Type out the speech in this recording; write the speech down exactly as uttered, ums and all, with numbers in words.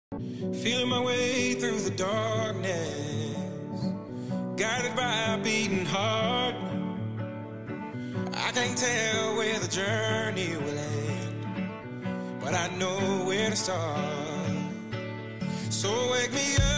Feeling my way through the darkness, guided by a beating heart. I can't tell where the journey will end, but I know where to start. So wake me up